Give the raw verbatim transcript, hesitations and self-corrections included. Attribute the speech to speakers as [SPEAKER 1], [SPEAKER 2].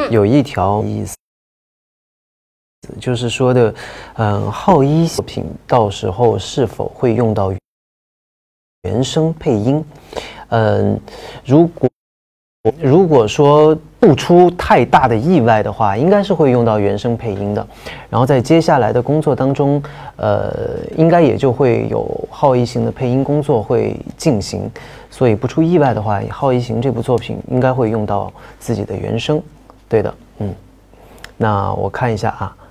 [SPEAKER 1] 有一条意思，就是说的，嗯，浩一作品到时候是否会用到原声配音？嗯，如果如果说不出太大的意外的话，应该是会用到原声配音的。然后在接下来的工作当中，呃，应该也就会有浩一行的配音工作会进行。所以不出意外的话，浩一行这部作品应该会用到自己的原声。对的，嗯。那我看一下啊。